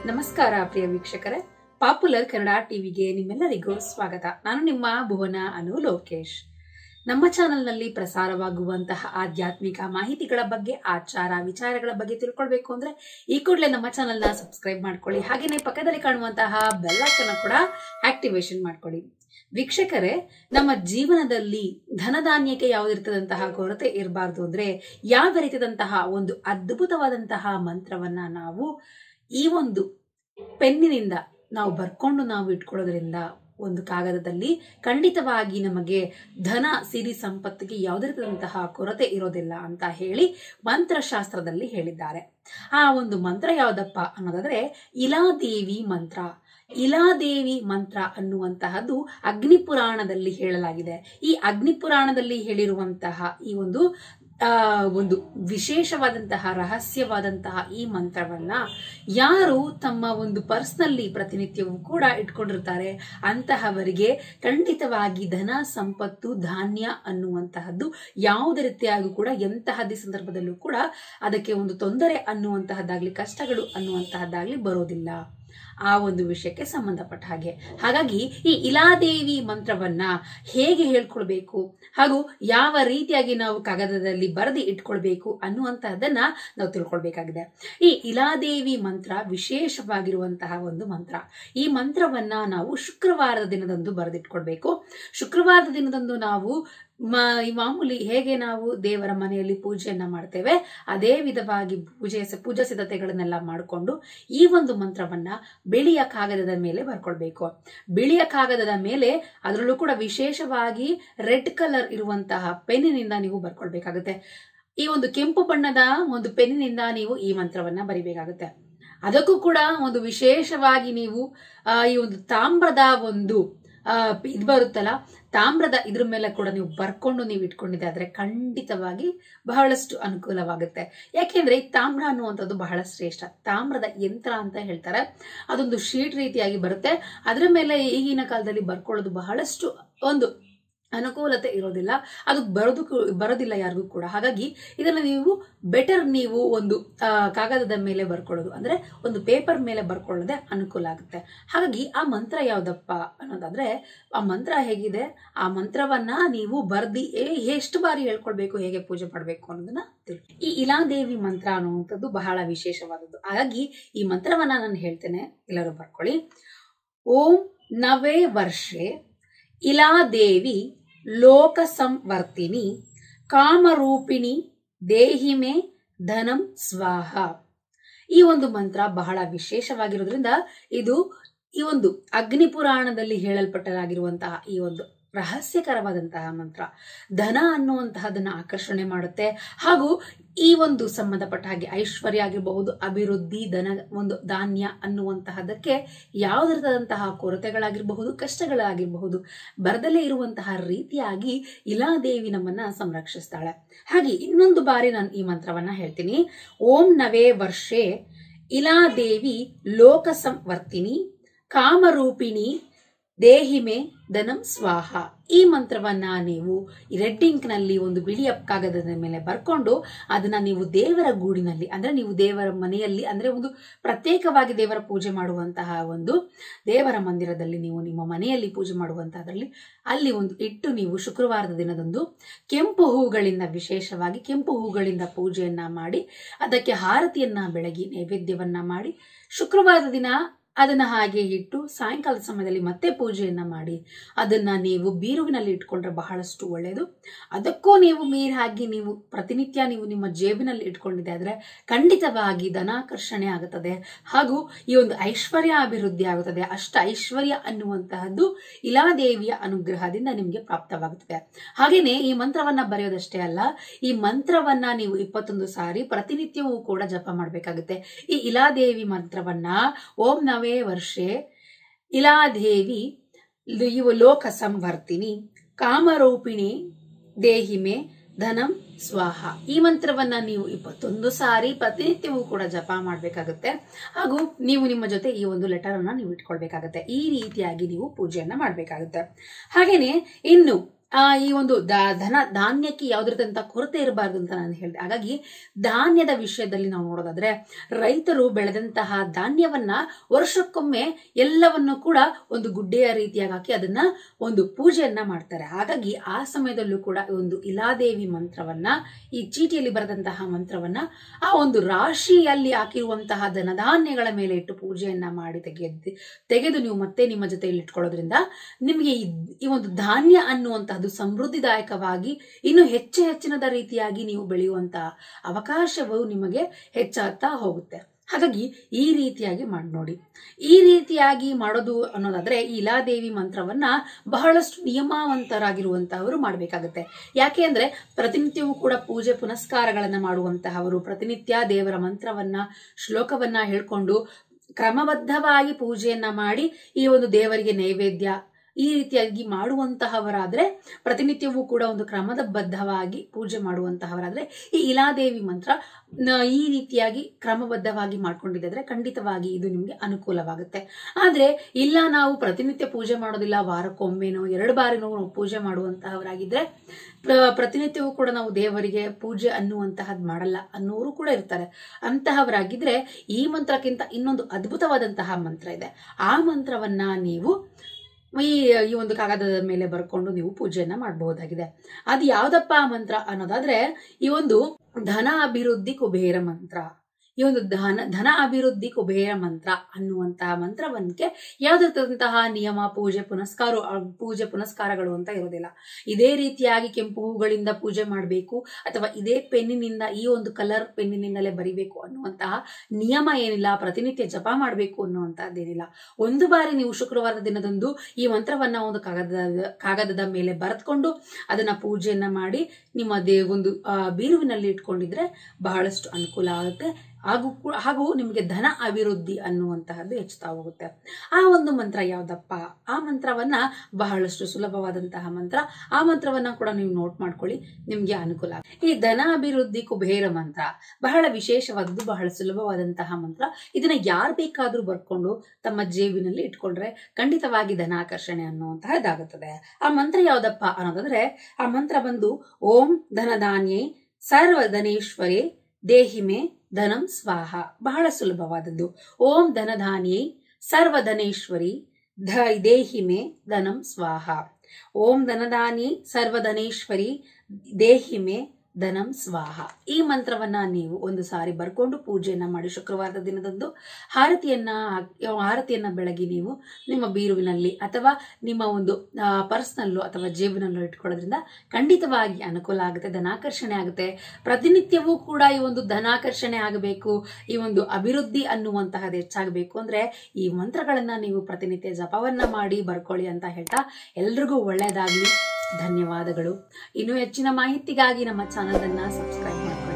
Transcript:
ನಮಸ್ಕಾರ ಪ್ರಿಯ ವೀಕ್ಷಕರೇ, ಪಾಪ್ಯುಲರ್ ಕನ್ನಡ ಟಿವಿಗೆ ನಿಮ್ಮೆಲ್ಲರಿಗೂ ಸ್ವಾಗತ. ನಾನು ನಿಮ್ಮ ಭುವನ ಅನು ಲೋಕೇಶ್. ನಮ್ಮ ಚಾನೆಲ್ನಲ್ಲಿ ಪ್ರಸಾರವಾಗುವಂತಹ ಆಧ್ಯಾತ್ಮಿಕ ಮಾಹಿತಿಗಳ ಬಗ್ಗೆ, ಆಚಾರ ವಿಚಾರಗಳ ಬಗ್ಗೆ ತಿಳ್ಕೊಳ್ಬೇಕು ಅಂದ್ರೆ ಈ ಕೂಡಲೇ ನಮ್ಮ ಚಾನೆಲ್ನ ಸಬ್ಸ್ಕ್ರೈಬ್ ಮಾಡ್ಕೊಳ್ಳಿ. ಹಾಗೆಯೇ ಪಕ್ಕದಲ್ಲಿ ಕಾಣುವಂತಹ ಬೆಲ್ ಐಕಾನ್ ಕೂಡ ಆಕ್ಟಿವೇಶನ್ ಮಾಡ್ಕೊಳ್ಳಿ. ವೀಕ್ಷಕರೇ, ನಮ್ಮ ಜೀವನದಲ್ಲಿ ಧನಧಾನ್ಯಕ್ಕೆ ಯಾವುದಿರ್ತದಂತಹ ಕೊರತೆ ಇರಬಾರ್ದು ಅಂದ್ರೆ ಯಾವ ರೀತಿಯಾದಂತಹ ಒಂದು ಅದ್ಭುತವಾದಂತಹ ಮಂತ್ರವನ್ನ ನಾವು ಈ ಒಂದು ಪೆನ್ನಿನಿಂದ ನಾವು ಬರ್ಕೊಂಡು ನಾವು ಇಟ್ಕೊಳ್ಳೋದ್ರಿಂದ ಒಂದು ಕಾಗದದಲ್ಲಿ ಖಂಡಿತವಾಗಿ ನಮಗೆ ಧನ ಸಿರಿ ಸಂಪತ್ತಿಗೆ ಯಾವುದೇ ರೀತಿಯಾದಂತಹ ಕೊರತೆ ಇರೋದಿಲ್ಲ ಅಂತ ಹೇಳಿ ಮಂತ್ರಶಾಸ್ತ್ರದಲ್ಲಿ ಹೇಳಿದ್ದಾರೆ. ಆ ಒಂದು ಮಂತ್ರ ಯಾವುದಪ್ಪ ಅನ್ನೋದಾದ್ರೆ ಇಲಾದೇವಿ ಮಂತ್ರ. ಇಲಾದೇವಿ ಮಂತ್ರ ಅನ್ನುವಂತಹದ್ದು ಅಗ್ನಿಪುರಾಣದಲ್ಲಿ ಹೇಳಲಾಗಿದೆ. ಈ ಅಗ್ನಿಪುರಾಣದಲ್ಲಿ ಹೇಳಿರುವಂತಹ ಈ ಒಂದು ವಿಶೇಷವಾದಂತಹ ರಹಸ್ಯವಾದಂತಹ ಈ ಮಂತ್ರವನ್ನ ಯಾರು ತಮ್ಮ ಒಂದು ಪರ್ಸ್ನಲ್ಲಿ ಪ್ರತಿನಿತ್ಯವೂ ಕೂಡ ಇಟ್ಕೊಂಡಿರ್ತಾರೆ ಅಂತಹವರಿಗೆ ಖಂಡಿತವಾಗಿ ಧನ ಸಂಪತ್ತು ಧಾನ್ಯ ಅನ್ನುವಂತಹದ್ದು ಯಾವುದೇ ರೀತಿಯಾಗೂ ಕೂಡ ಎಂತಹದ್ದೇ ಸಂದರ್ಭದಲ್ಲೂ ಕೂಡ ಅದಕ್ಕೆ ಒಂದು ತೊಂದರೆ ಅನ್ನುವಂತಹದ್ದಾಗ್ಲಿ ಕಷ್ಟಗಳು ಅನ್ನುವಂತಹದ್ದಾಗ್ಲಿ ಬರೋದಿಲ್ಲ. ಆ ಒಂದು ವಿಷಯಕ್ಕೆ ಸಂಬಂಧಪಟ್ಟ ಹಾಗೆ ಹಾಗಾಗಿ ಈ ಇಲಾದೇವಿ ಮಂತ್ರವನ್ನ ಹೇಗೆ ಹೇಳ್ಕೊಳ್ಬೇಕು ಹಾಗೂ ಯಾವ ರೀತಿಯಾಗಿ ನಾವು ಕಾಗದದಲ್ಲಿ ಬರೆದು ಇಟ್ಕೊಳ್ಬೇಕು ಅನ್ನುವಂತಹದನ್ನ ನಾವು ತಿಳ್ಕೊಳ್ಬೇಕಾಗಿದೆ. ಈ ಇಲಾದೇವಿ ಮಂತ್ರ ವಿಶೇಷವಾಗಿರುವಂತಹ ಒಂದು ಮಂತ್ರ. ಈ ಮಂತ್ರವನ್ನ ನಾವು ಶುಕ್ರವಾರದ ದಿನದಂದು ಬರೆದಿಟ್ಕೊಳ್ಬೇಕು. ಶುಕ್ರವಾರದ ದಿನದಂದು ನಾವು ಮಾಮೂಲಿ ಹೇಗೆ ನಾವು ದೇವರ ಮನೆಯಲ್ಲಿ ಪೂಜೆಯನ್ನ ಮಾಡ್ತೇವೆ ಅದೇ ವಿಧವಾಗಿ ಪೂಜಾ ಸಿದ್ಧತೆಗಳನ್ನೆಲ್ಲ ಮಾಡಿಕೊಂಡು ಈ ಒಂದು ಮಂತ್ರವನ್ನ ಬಿಳಿಯ ಕಾಗದದ ಮೇಲೆ ಬರ್ಕೊಳ್ಬೇಕು. ಬಿಳಿಯ ಕಾಗದದ ಮೇಲೆ ಅದರಲ್ಲೂ ಕೂಡ ವಿಶೇಷವಾಗಿ ರೆಡ್ ಕಲರ್ ಇರುವಂತಹ ಪೆನ್ನಿನಿಂದ ನೀವು ಬರ್ಕೊಳ್ಬೇಕಾಗುತ್ತೆ. ಈ ಒಂದು ಕೆಂಪು ಬಣ್ಣದ ಒಂದು ಪೆನ್ನಿನಿಂದ ನೀವು ಈ ಮಂತ್ರವನ್ನ ಬರಿಬೇಕಾಗುತ್ತೆ. ಅದಕ್ಕೂ ಕೂಡ ಒಂದು ವಿಶೇಷವಾಗಿ ನೀವು ಈ ಒಂದು ತಾಮ್ರದ ಒಂದು ಇದು ಬರುತ್ತಲ್ಲ, ತಾಮ್ರದ ಇದ್ರ ಮೇಲೆ ಕೂಡ ನೀವು ಬರ್ಕೊಂಡು ನೀವು ಇಟ್ಕೊಂಡಿದ್ದೆ ಆದ್ರೆ ಖಂಡಿತವಾಗಿ ಬಹಳಷ್ಟು ಅನುಕೂಲವಾಗುತ್ತೆ. ಯಾಕೆಂದ್ರೆ ಈ ತಾಮ್ರ ಅನ್ನುವಂಥದ್ದು ಬಹಳ ಶ್ರೇಷ್ಠ. ತಾಮ್ರದ ಯಂತ್ರ ಅಂತ ಹೇಳ್ತಾರೆ. ಅದೊಂದು ಶೀಟ್ ರೀತಿಯಾಗಿ ಬರುತ್ತೆ. ಅದರ ಮೇಲೆ ಈಗಿನ ಕಾಲದಲ್ಲಿ ಬರ್ಕೊಳ್ಳೋದು ಬಹಳಷ್ಟು ಒಂದು ಅನುಕೂಲತೆ ಇರೋದಿಲ್ಲ. ಅದು ಬರೋದಿಲ್ಲ ಯಾರಿಗೂ ಕೂಡ. ಹಾಗಾಗಿ ಇದನ್ನ ನೀವು ಬೆಟರ್ ನೀವು ಒಂದು ಕಾಗದದ ಮೇಲೆ ಬರ್ಕೊಳ್ಳೋದು ಅಂದ್ರೆ ಒಂದು ಪೇಪರ್ ಮೇಲೆ ಬರ್ಕೊಳ್ಳೋದೇ ಅನುಕೂಲ ಆಗುತ್ತೆ. ಹಾಗಾಗಿ ಆ ಮಂತ್ರ ಯಾವ್ದಪ್ಪ ಅನ್ನೋದಾದ್ರೆ ಆ ಮಂತ್ರ ಹೇಗಿದೆ, ಆ ಮಂತ್ರವನ್ನ ನೀವು ಬರ್ದಿ ಎಷ್ಟು ಬಾರಿ ಹೇಳ್ಕೊಳ್ಬೇಕು, ಹೇಗೆ ಪೂಜೆ ಮಾಡ್ಬೇಕು ಅನ್ನೋದನ್ನ ತಿಳ್ಕೊ. ಈ ಇಲಾದೇವಿ ಮಂತ್ರ ಅನ್ನುವಂಥದ್ದು ಬಹಳ ವಿಶೇಷವಾದದ್ದು. ಹಾಗಾಗಿ ಈ ಮಂತ್ರವನ್ನ ನಾನು ಹೇಳ್ತೇನೆ, ಎಲ್ಲರೂ ಬರ್ಕೊಳ್ಳಿ. ಓಂ ನವೇ ವರ್ಷೆ ಇಲಾದೇವಿ ಲೋಕ ಸಂವರ್ತಿನಿ ಕಾಮರೂಪಿಣಿ ದೇಹಿಮೆ ಧನಂ ಸ್ವಾಹ. ಈ ಒಂದು ಮಂತ್ರ ಬಹಳ ವಿಶೇಷವಾಗಿರೋದ್ರಿಂದ ಇದು ಈ ಒಂದು ಅಗ್ನಿಪುರಾಣದಲ್ಲಿ ಹೇಳಲ್ಪಟ್ಟಲಾಗಿರುವಂತಹ ಈ ಒಂದು ರಹಸ್ಯಕರವಾದಂತಹ ಮಂತ್ರ ಧನ ಅನ್ನುವಂತಹದನ್ನ ಆಕರ್ಷಣೆ ಮಾಡುತ್ತೆ. ಹಾಗೂ ಈ ಒಂದು ಸಂಬಂಧಪಟ್ಟ ಹಾಗೆ ಐಶ್ವರ್ಯ ಆಗಿರಬಹುದು, ಅಭಿವೃದ್ಧಿ, ಧನ ಒಂದು ಧಾನ್ಯ ಅನ್ನುವಂತಹದಕ್ಕೆ ಯಾವುದಾದಂತಹ ಕೊರತೆಗಳಾಗಿರಬಹುದು, ಕಷ್ಟಗಳಾಗಿರಬಹುದು ಬರದಲ್ಲೇ ಇರುವಂತಹ ರೀತಿಯಾಗಿ ಇಲಾದೇವಿ ನಮ್ಮನ್ನ ಸಂರಕ್ಷಿಸ್ತಾಳೆ. ಹಾಗೆ ಇನ್ನೊಂದು ಬಾರಿ ನಾನು ಈ ಮಂತ್ರವನ್ನ ಹೇಳ್ತೀನಿ. ಓಂ ನವೇ ವರ್ಷೆ ಇಲಾದೇವಿ ಲೋಕ ಸಂವರ್ತಿನಿ ಕಾಮರೂಪಿಣಿ ದೇಹಿಮೆ ಧನಂ ಸ್ವಾಹ. ಈ ಮಂತ್ರವನ್ನ ನೀವು ರೆಡ್ ಇಂಕ್ ನಲ್ಲಿ ಒಂದು ಬಿಳಿಯ ಕಾಗದದ ಮೇಲೆ ಬರ್ಕೊಂಡು ಅದನ್ನ ನೀವು ದೇವರ ಗೂಡಿನಲ್ಲಿ ಅಂದ್ರೆ ನೀವು ದೇವರ ಮನೆಯಲ್ಲಿ ಅಂದ್ರೆ ಒಂದು ಪ್ರತ್ಯೇಕವಾಗಿ ದೇವರ ಪೂಜೆ ಮಾಡುವಂತಹ ಒಂದು ದೇವರ ಮಂದಿರದಲ್ಲಿ ನೀವು ನಿಮ್ಮ ಮನೆಯಲ್ಲಿ ಪೂಜೆ ಮಾಡುವಂತಹದ್ರಲ್ಲಿ ಅಲ್ಲಿ ಒಂದು ಇಟ್ಟು ನೀವು ಶುಕ್ರವಾರದ ದಿನದಂದು ಕೆಂಪು ಹೂಗಳಿಂದ ವಿಶೇಷವಾಗಿ ಕೆಂಪು ಹೂಗಳಿಂದ ಪೂಜೆಯನ್ನ ಮಾಡಿ ಅದಕ್ಕೆ ಹಾರತಿಯನ್ನ ಬೆಳಗಿ ನೈವೇದ್ಯವನ್ನ ಮಾಡಿ ಶುಕ್ರವಾರದ ದಿನ ಅದನ್ನ ಹಾಗೆ ಇಟ್ಟು ಸಾಯಂಕಾಲದ ಸಮಯದಲ್ಲಿ ಮತ್ತೆ ಪೂಜೆಯನ್ನ ಮಾಡಿ ಅದನ್ನ ನೀವು ಬೀರುವಿನಲ್ಲಿ ಇಟ್ಕೊಂಡ್ರೆ ಬಹಳಷ್ಟು ಒಳ್ಳೆಯದು. ಅದಕ್ಕೂ ನೀವು ಮೀರಿ ಹಾಕಿ ನೀವು ಪ್ರತಿನಿತ್ಯ ನೀವು ನಿಮ್ಮ ಜೇಬಿನಲ್ಲಿ ಇಟ್ಕೊಂಡಿದ್ದೆ ಆದ್ರೆ ಖಂಡಿತವಾಗಿ ಧನಾಕರ್ಷಣೆ ಆಗುತ್ತದೆ. ಹಾಗೂ ಈ ಒಂದು ಐಶ್ವರ್ಯ ಅಭಿವೃದ್ಧಿ ಆಗುತ್ತದೆ. ಅಷ್ಟ ಐಶ್ವರ್ಯ ಅನ್ನುವಂತಹದ್ದು ಇಲಾದೇವಿಯ ಅನುಗ್ರಹದಿಂದ ನಿಮ್ಗೆ ಪ್ರಾಪ್ತವಾಗುತ್ತದೆ. ಹಾಗೇನೆ ಈ ಮಂತ್ರವನ್ನ ಬರೆಯೋದಷ್ಟೇ ಅಲ್ಲ, ಈ ಮಂತ್ರವನ್ನ ನೀವು 21 ಸಾರಿ ಪ್ರತಿನಿತ್ಯವೂ ಕೂಡ ಜಪ ಮಾಡ್ಬೇಕಾಗುತ್ತೆ. ಈ ಇಲಾದೇವಿ ಮಂತ್ರವನ್ನ ಓಂ ನವೇ ವರ್ಷೆ ಇಲಾದೇವಿ ಲೋಕ ಸಂವರ್ತಿನಿ ಕಾಮರೂಪಿಣಿ ದೇಹಿಮೆ ಧನಂ ಸ್ವಾಹ. ಈ ಮಂತ್ರವನ್ನ ನೀವು 21 ಸಾರಿ ಪ್ರತಿನಿತ್ಯವೂ ಕೂಡ ಜಪ ಮಾಡ್ಬೇಕಾಗುತ್ತೆ. ಹಾಗೂ ನೀವು ನಿಮ್ಮ ಜೊತೆ ಈ ಒಂದು ಲೆಟರ್ ಅನ್ನ ನೀವು ಇಟ್ಕೊಳ್ಬೇಕಾಗತ್ತೆ. ಈ ರೀತಿಯಾಗಿ ನೀವು ಪೂಜೆಯನ್ನ ಮಾಡ್ಬೇಕಾಗುತ್ತೆ. ಹಾಗೇನೆ ಇನ್ನು ಈ ಒಂದು ಧಾನ್ಯಕ್ಕೆ ಯಾವುದೇ ರೀತಿಯಂತ ಕೊರತೆ ಇರಬಾರ್ದು ಅಂತ ನಾನು ಹೇಳಿದೆ. ಹಾಗಾಗಿ ಧಾನ್ಯದ ವಿಷಯದಲ್ಲಿ ನಾವು ನೋಡೋದಾದ್ರೆ, ರೈತರು ಬೆಳೆದಂತಹ ಧಾನ್ಯವನ್ನ ವರ್ಷಕ್ಕೊಮ್ಮೆ ಎಲ್ಲವನ್ನು ಕೂಡ ಒಂದು ಗುಡ್ಡೆಯ ರೀತಿಯಾಗಿ ಹಾಕಿ ಅದನ್ನ ಒಂದು ಪೂಜೆಯನ್ನ ಮಾಡ್ತಾರೆ. ಹಾಗಾಗಿ ಆ ಸಮಯದಲ್ಲೂ ಕೂಡ ಒಂದು ಇಲಾದೇವಿ ಮಂತ್ರವನ್ನ, ಈ ಚೀಟಿಯಲ್ಲಿ ಬರೆದಂತಹ ಮಂತ್ರವನ್ನ ಆ ಒಂದು ರಾಶಿಯಲ್ಲಿ ಹಾಕಿರುವಂತಹ ಧನಧಾನ್ಯಗಳ ಮೇಲೆ ಇಟ್ಟು ಪೂಜೆಯನ್ನ ಮಾಡಿ ತೆಗೆದು ನೀವು ಮತ್ತೆ ನಿಮ್ಮ ಜೊತೆಯಲ್ಲಿ ಇಟ್ಕೊಳ್ಳೋದ್ರಿಂದ ನಿಮಗೆ ಈ ಒಂದು ಧಾನ್ಯ ಅನ್ನುವಂತಹದ್ದು ಸಮೃದ್ಧಿದಾಯಕವಾಗಿ ಇನ್ನು ಹೆಚ್ಚಿನದ ರೀತಿಯಾಗಿ ನೀವು ಬೆಳೆಯುವಂತಹ ಅವಕಾಶವು ನಿಮಗೆ ಹೆಚ್ಚಾಗ್ತಾ ಹೋಗುತ್ತೆ. ಹಾಗಾಗಿ ಈ ರೀತಿಯಾಗಿ ಮಾಡಿ ನೋಡಿ. ಈ ರೀತಿಯಾಗಿ ಮಾಡೋದು ಅನ್ನೋದಾದ್ರೆ ಈ ಇಲಾದೇವಿ ಮಂತ್ರವನ್ನ ಬಹಳಷ್ಟು ನಿಯಮವಂತರಾಗಿರುವಂತಹವರು ಮಾಡಬೇಕಾಗುತ್ತೆ. ಯಾಕೆ ಅಂದ್ರೆ ಪ್ರತಿನಿತ್ಯವೂ ಕೂಡ ಪೂಜೆ ಪುನಸ್ಕಾರಗಳನ್ನ ಮಾಡುವಂತಹವರು ಪ್ರತಿನಿತ್ಯ ದೇವರ ಮಂತ್ರವನ್ನ ಶ್ಲೋಕವನ್ನ ಹೇಳ್ಕೊಂಡು ಕ್ರಮಬದ್ಧವಾಗಿ ಪೂಜೆಯನ್ನ ಮಾಡಿ ಈ ಒಂದು ದೇವರಿಗೆ ನೈವೇದ್ಯ ಈ ರೀತಿಯಾಗಿ ಮಾಡುವಂತಹವರಾದ್ರೆ, ಪ್ರತಿನಿತ್ಯವೂ ಕೂಡ ಒಂದು ಕ್ರಮಬದ್ಧವಾಗಿ ಪೂಜೆ ಮಾಡುವಂತಹವರಾದ್ರೆ ಈ ಇಲಾದೇವಿ ಮಂತ್ರ ಈ ರೀತಿಯಾಗಿ ಕ್ರಮಬದ್ಧವಾಗಿ ಮಾಡ್ಕೊಂಡಿದ್ರೆ ಖಂಡಿತವಾಗಿ ಇದು ನಿಮ್ಗೆ ಅನುಕೂಲವಾಗುತ್ತೆ. ಆದ್ರೆ ಇಲ್ಲ ನಾವು ಪ್ರತಿನಿತ್ಯ ಪೂಜೆ ಮಾಡೋದಿಲ್ಲ, ವಾರಕ್ಕೊಮ್ಮೆನೋ 2 ಬಾರಿನೋ ನಾವು ಪೂಜೆ ಮಾಡುವಂತಹವರಾಗಿದ್ರೆ, ಪ್ರತಿನಿತ್ಯವೂ ಕೂಡ ನಾವು ದೇವರಿಗೆ ಪೂಜೆ ಅನ್ನುವಂತಹದ್ದು ಮಾಡಲ್ಲ ಅನ್ನೋರು ಕೂಡ ಇರ್ತಾರೆ. ಅಂತಹವರಾಗಿದ್ರೆ ಈ ಮಂತ್ರಕ್ಕಿಂತ ಇನ್ನೊಂದು ಅದ್ಭುತವಾದಂತಹ ಮಂತ್ರ ಇದೆ. ಆ ಮಂತ್ರವನ್ನ ನೀವು ಈ ಒಂದು ಕಾಗದದ ಮೇಲೆ ಬರ್ಕೊಂಡು ನೀವು ಪೂಜೆಯನ್ನ ಮಾಡಬಹುದಾಗಿದೆ. ಅದು ಯಾವ್ದಪ್ಪ ಮಂತ್ರ ಅನ್ನೋದಾದ್ರೆ ಈ ಒಂದು ಧನ ಅಭಿವೃದ್ಧಿ ಕುಬೇರ ಮಂತ್ರ. ಈ ಒಂದು ಧನ ಅಭಿವೃದ್ಧಿ ಕುಬೇರ ಮಂತ್ರ ಅನ್ನುವಂತಹ ಮಂತ್ರವನ್ಗೆ ಯಾವುದಂತಹ ನಿಯಮ ಪೂಜೆ ಪುನಸ್ಕಾರಗಳು ಅಂತ ಇರೋದಿಲ್ಲ. ಇದೇ ರೀತಿಯಾಗಿ ಕೆಂಪು ಹೂಗಳಿಂದ ಪೂಜೆ ಮಾಡಬೇಕು ಅಥವಾ ಇದೇ ಪೆನ್ನಿನಿಂದ ಈ ಒಂದು ಕಲರ್ ಪೆನ್ನಿನಿಂದಲೇ ಬರಿಬೇಕು ಅನ್ನುವಂತಹ ನಿಯಮ ಏನಿಲ್ಲ. ಪ್ರತಿನಿತ್ಯ ಜಪ ಮಾಡಬೇಕು ಅನ್ನುವಂತಹದ್ದೇನಿಲ್ಲ. ಒಂದು ಬಾರಿ ನೀವು ಶುಕ್ರವಾರದ ದಿನದಂದು ಈ ಮಂತ್ರವನ್ನ ಒಂದು ಕಾಗದದ ಮೇಲೆ ಬರೆದುಕೊಂಡು ಅದನ್ನ ಪೂಜೆಯನ್ನ ಮಾಡಿ ನಿಮ್ಮ ಒಂದು ಬೀರುವಿನಲ್ಲಿ ಇಟ್ಕೊಂಡಿದ್ರೆ ಬಹಳಷ್ಟು ಅನುಕೂಲ ಆಗುತ್ತೆ. ಹಾಗೂ ನಿಮಗೆ ಧನ ಅಭಿವೃದ್ಧಿ ಅನ್ನುವಂತಹದ್ದು ಹೆಚ್ಚುತ್ತಾ ಹೋಗುತ್ತೆ. ಆ ಒಂದು ಮಂತ್ರ ಯಾವ್ದಪ್ಪ? ಆ ಮಂತ್ರವನ್ನ ಬಹಳಷ್ಟು ಸುಲಭವಾದಂತಹ ಮಂತ್ರ. ಆ ಮಂತ್ರವನ್ನ ಕೂಡ ನೀವು ನೋಟ್ ಮಾಡ್ಕೊಳ್ಳಿ, ನಿಮ್ಗೆ ಅನುಕೂಲ. ಈ ಧನ ಅಭಿವೃದ್ಧಿ ಕುಬೇರ ಮಂತ್ರ ಬಹಳ ವಿಶೇಷವಾದದ್ದು, ಬಹಳ ಸುಲಭವಾದಂತಹ ಮಂತ್ರ. ಇದನ್ನ ಯಾರು ಬೇಕಾದ್ರೂ ಬರ್ಕೊಂಡು ತಮ್ಮ ಜೇಬಿನಲ್ಲಿ ಇಟ್ಕೊಂಡ್ರೆ ಖಂಡಿತವಾಗಿ ಧನಾಕರ್ಷಣೆ ಅನ್ನುವಂತಹದ್ದಾಗುತ್ತದೆ. ಆ ಮಂತ್ರ ಯಾವ್ದಪ್ಪ ಅನ್ನೋದಾದ್ರೆ ಆ ಮಂತ್ರ ಬಂದು ಓಂ ಧನಧಾನ್ಯೇ ಸರ್ವಧನೇಶ್ವರೇ ದೇಹಿಮೆ ಧನಂ ಸ್ವಾಹ. ಬಹಳ ಸುಲಭವಾದದ್ದು. ಓಂ ಧನಧಾನ್ಯೇ ಸರ್ವಧನೇಶ್ವರಿ ದೇಹಿಮೆ ಧನಂ ಸ್ವಾಹ. ಓಂ ಧನಧಾನ್ಯೇ ಸರ್ವಧನೇಶ್ವರಿ ದೇಹಿಮೆ ಧನಂ ಸ್ವಾಹ. ಈ ಮಂತ್ರವನ್ನ ನೀವು ಒಂದು ಸಾರಿ ಬರ್ಕೊಂಡು ಪೂಜೆಯನ್ನ ಮಾಡಿ ಶುಕ್ರವಾರದ ದಿನದಂದು ಆರತಿಯನ್ನ ಬೆಳಗಿ ನೀವು ನಿಮ್ಮ ಬೀರುವಿನಲ್ಲಿ ಅಥವಾ ನಿಮ್ಮ ಒಂದು ಪರ್ಸ್ನಲ್ಲೂ ಅಥವಾ ಜೇಬಿನಲ್ಲೂ ಇಟ್ಕೊಳ್ಳೋದ್ರಿಂದ ಖಂಡಿತವಾಗಿ ಅನುಕೂಲ ಆಗುತ್ತೆ, ಧನಾಕರ್ಷಣೆ ಆಗುತ್ತೆ. ಪ್ರತಿನಿತ್ಯವೂ ಕೂಡ ಈ ಒಂದು ಧನಾಕರ್ಷಣೆ ಆಗಬೇಕು, ಈ ಒಂದು ಅಭಿವೃದ್ಧಿ ಅನ್ನುವಂತಹದ್ದು ಹೆಚ್ಚಾಗಬೇಕು ಅಂದ್ರೆ ಈ ಮಂತ್ರಗಳನ್ನ ನೀವು ಪ್ರತಿನಿತ್ಯ ಜಪವನ್ನ ಮಾಡಿ ಬರ್ಕೊಳ್ಳಿ ಅಂತ ಹೇಳ್ತಾ ಎಲ್ರಿಗೂ ಒಳ್ಳೆಯದಾಗ್ಲಿ. ಧನ್ಯವಾದಗಳು. ಇನ್ನು ಹೆಚ್ಚಿನ ಮಾಹಿತಿಗಾಗಿ ನಮ್ಮ ಚಾನಲ್ ಅನ್ನ ಸಬ್ಸ್ಕ್ರೈಬ್ ಮಾಡ್ಕೊಳ್ಳಿ.